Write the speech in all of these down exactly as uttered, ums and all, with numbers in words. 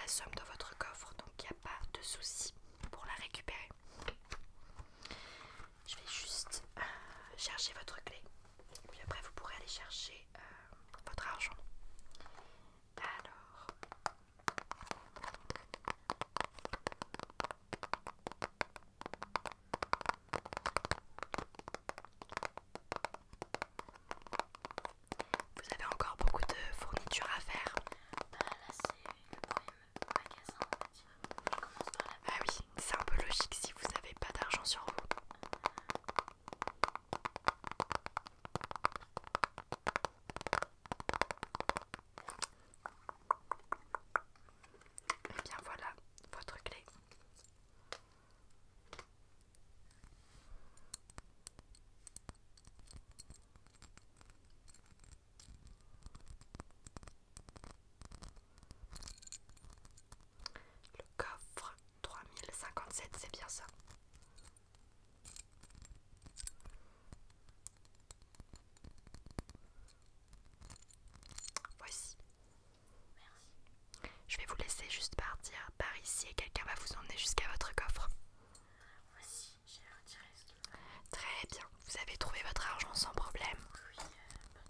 la somme dans votre coffre, donc il n'y a pas de souci pour la récupérer. Je vais juste euh, chercher votre clé, et puis après vous pourrez aller chercher euh, votre argent. Alors, vous avez encore beaucoup de fournitures à faire. Bah là c'est le premier magasin, on va dire. Je commence par là. Ah oui, c'est un peu logique si vous n'avez pas d'argent sur vous. Et bien voilà votre clé. Le coffre trois mille cinquante-sept, c'est bien ça. Voici. Merci. Je vais vous laisser juste partir par ici et quelqu'un va vous emmener jusqu'à votre coffre. Voici, j'ai retiré ce qu'il me fallait. Très bien, vous avez trouvé votre argent sans problème. Oui, euh, pas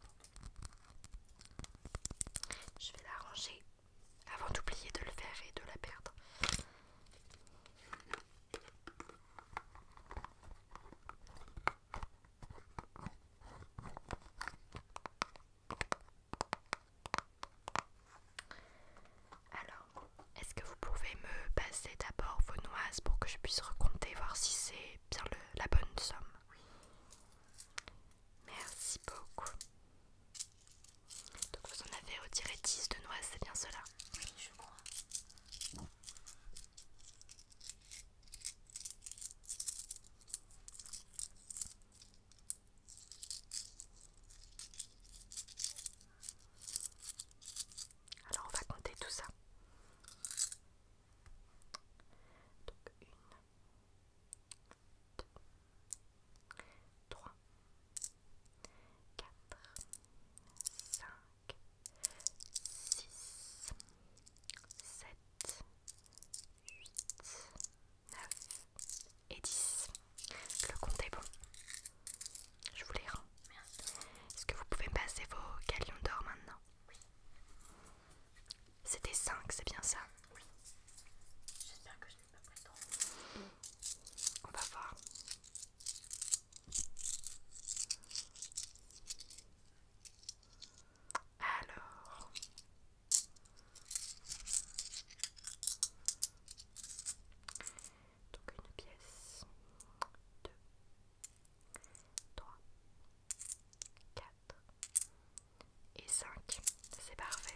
Je vais la ranger avant d'oublier de le faire et de la perdre. Alors, est-ce que vous pouvez me passer d'abord vos noises pour que je puisse recompter, voir si c'est bien le- la bonne somme? Merci beaucoup. Donc vous en avez retiré dix de noises, c'est bien cela? oui, je crois. Alors on va compter tout ça. Donc une, deux, trois, quatre, cinq, six, sept, huit, neuf et dix. Le compte est bon. Je vous les rends. Merci. Est-ce que vous pouvez me passer vos galions d'or maintenant? Oui. C'était cinq, c'est bien ça? Oui. J'espère que je n'ai pas pris trop. On va voir. Alors, donc une pièce, deux, trois, quatre et cinq. C'est parfait.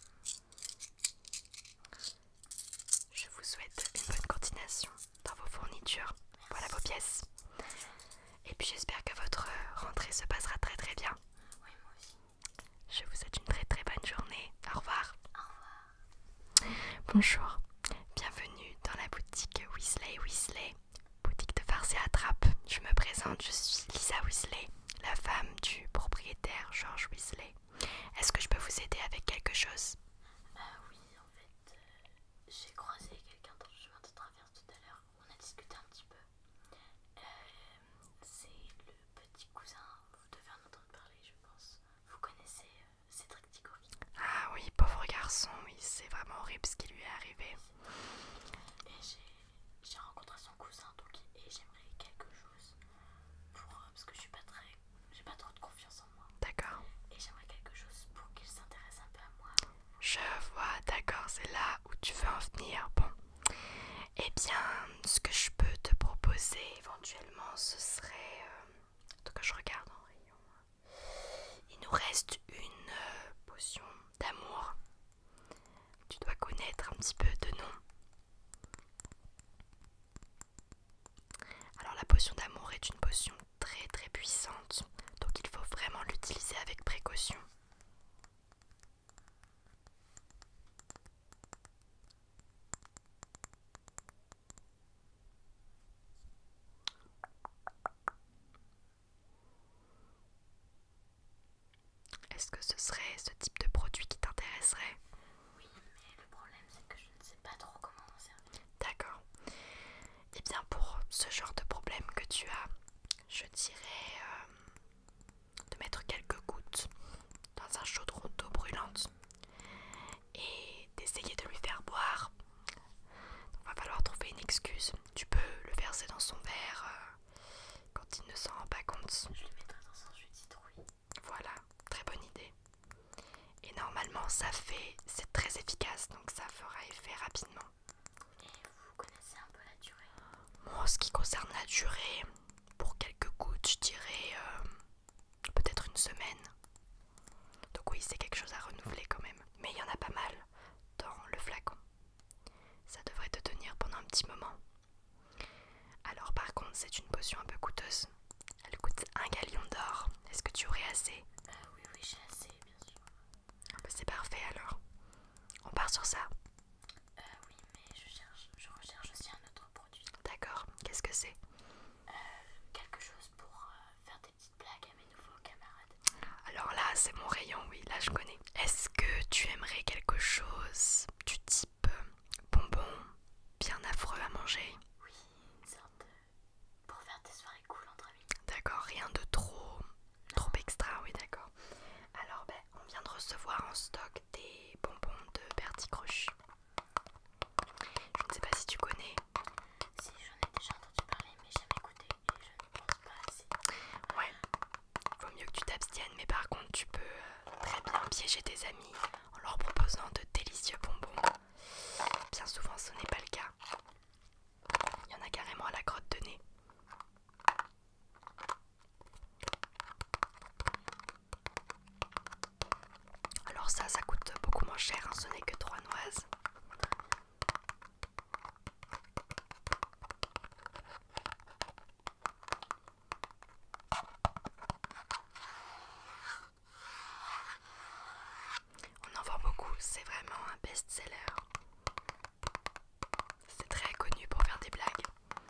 Je vous souhaite une bonne continuation dans vos fournitures. Voilà vos pièces. Et puis j'espère que votre rentrée se passera très très bien. Oui, moi aussi. Je vous souhaite une très très bonne journée. Au revoir. Au revoir. Bonjour. Bienvenue dans la boutique Weasley Weasley, boutique de farce et attrape. Je me présente, je suis Lisa Weasley, la femme du propriétaire George Weasley. Est-ce que je peux vous aider avec quelque chose? Bah oui, en fait, euh, j'ai croisé quelqu'un dans le chemin de traverse tout à l'heure. On a discuté un petit peu. Euh, c'est le petit cousin, vous devez en entendre parler, je pense. Vous connaissez euh, Cédric Diggory. Ah oui, pauvre garçon, oui, c'est vraiment horrible ce qui lui est arrivé. Et j'ai j'ai rencontré son cousin, donc et j'aimerais quelque chose pour euh, parce que je suis pas très, j'ai pas trop de confiance en moi. D'accord. Et j'aimerais quelque chose pour qu'il s'intéresse un peu à moi. Je vois, d'accord, c'est là où tu veux en venir. Bon, eh bien, ce que je peux te proposer éventuellement, ce serait... Euh, que je regarde en rayon. Il nous reste une euh, potion d'amour. Tu dois connaître un petit peu de nom. Alors la potion d'amour est une potion très très puissante, donc il faut vraiment l'utiliser avec précaution. Est-ce que ce serait ce type de produit qui t'intéresserait? Oui, mais le problème c'est que je ne sais bien pour ce genre de problème que tu as, je dirais euh, de mettre quelques gouttes dans un chaudron d'eau brûlante et d'essayer de lui faire boire. Il va falloir trouver une excuse. Tu peux le verser dans son verre euh, quand il ne s'en rend pas compte. Je le mettrai dans son jus de citrouille. Voilà, très bonne idée. Et normalement ça fait, c'est très efficace, donc ça fera effet rapidement. Et vous connaissez un peu la durée? Moi, en ce qui concerne la durée, pour quelques gouttes, je dirais euh, peut-être une semaine. Donc oui, c'est quelque chose à renouveler quand même. Mais il y en a pas mal dans le flacon. Ça devrait te tenir pendant un petit moment. Alors par contre, c'est une potion un peu coûteuse. Elle coûte un galion d'or. Est-ce que tu aurais assez? Euh, oui, oui, j'ai assez, bien sûr. Ah bah c'est parfait alors. On part sur ça. Euh, oui, mais je cherche, je recherche aussi un autre produit. D'accord. Qu'est-ce que c'est? Euh, quelque chose pour euh, faire des petites blagues à mes nouveaux camarades. Alors là, c'est mon rayon, oui, là je connais. Est-ce que tu aimerais quelque chose du type bonbon, bien affreux à manger? Oui, une sorte de... pour faire des soirées cool entre amis. D'accord, rien de trop, trop extra, oui d'accord. Alors ben, on vient de recevoir en stock des bonbons de Bertie Croche. Je ne sais pas si tu connais. Si, j'en ai déjà entendu parler, mais jamais goûté, et je ne pense pas assez. Ouais, il vaut mieux que tu t'abstiennes, mais par contre tu peux euh, très bien piéger tes amis en leur proposant de délicieux bonbons. Bien souvent ce n'est pas le cas. Il y en a carrément à la crotte de nez. Alors ça, ça coûte beaucoup moins cher, hein, ce n'est que trois noises. On en vend beaucoup, c'est vraiment un best-seller. C'est très connu pour faire des blagues.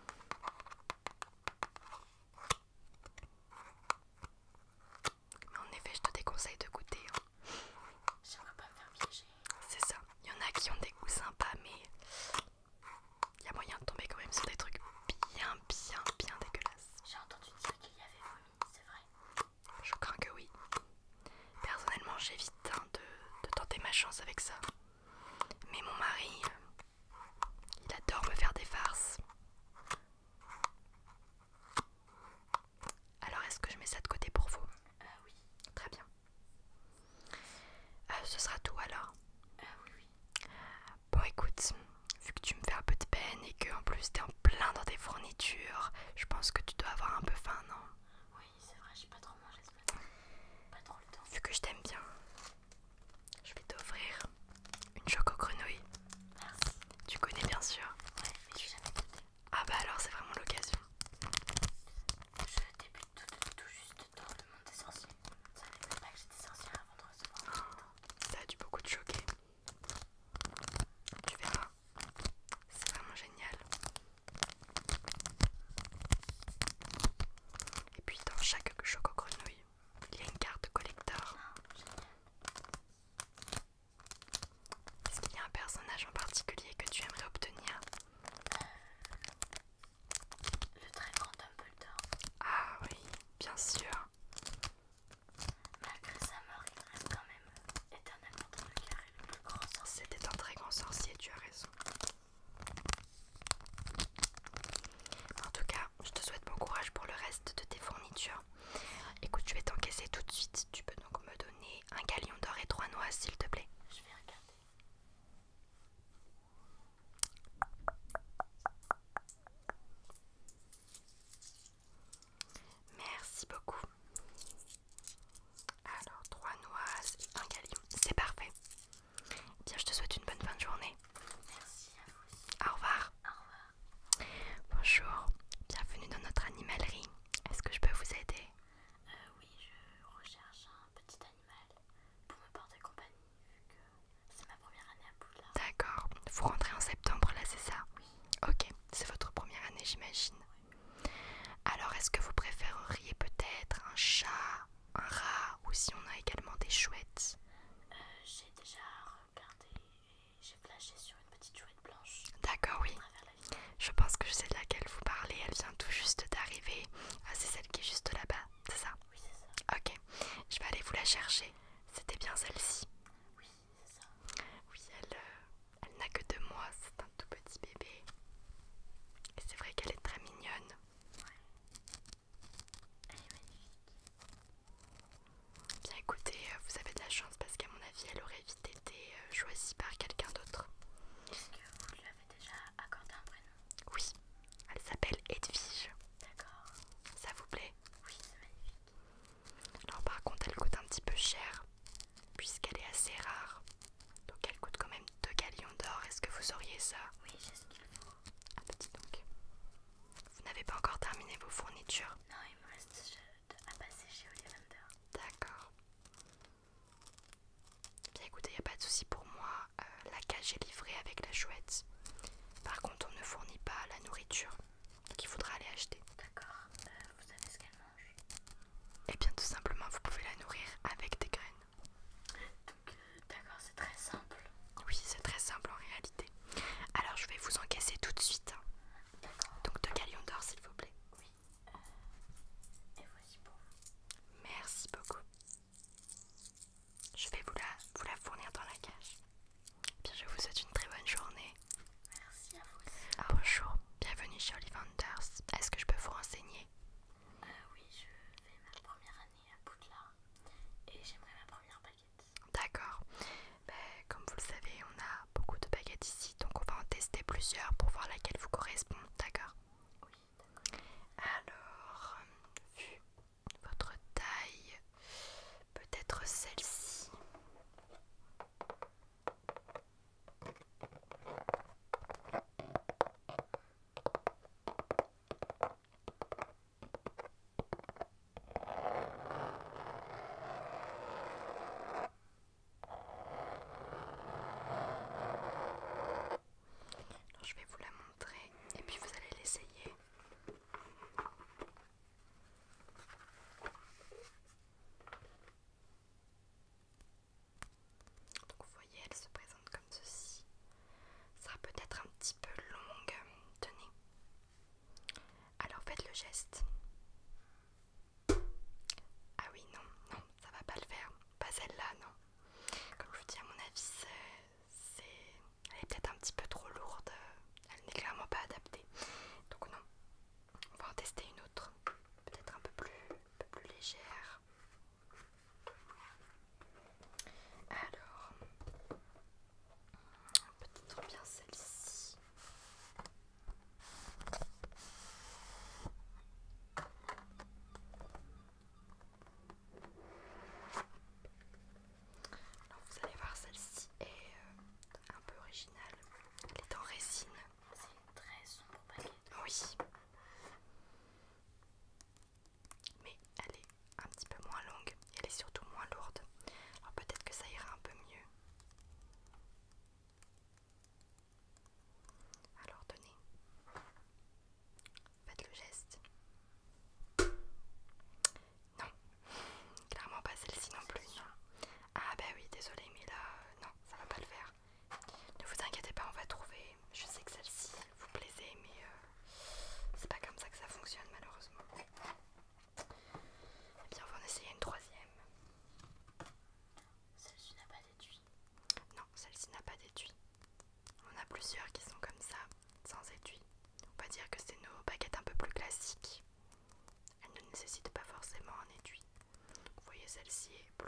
Mais en effet, je te déconseille de goûter, hein. J'aimerais pas me faire piéger. C'est ça. Il y en a qui ont des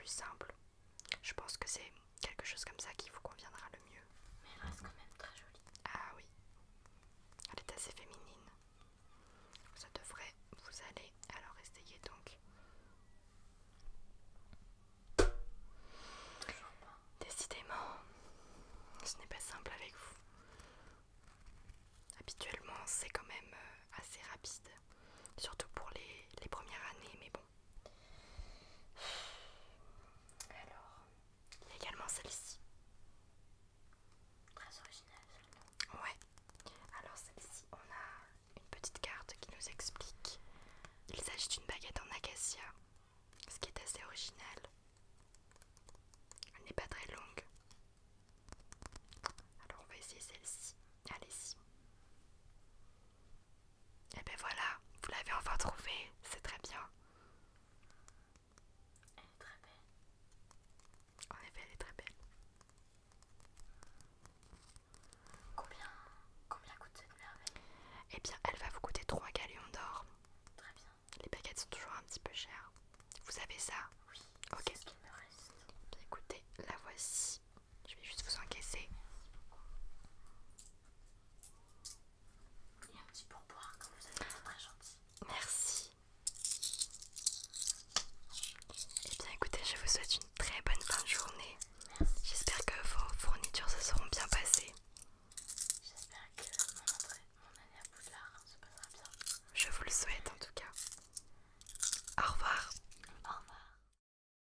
plus simple. Je pense que c'est quelque chose comme ça qui vous conviendra le mieux.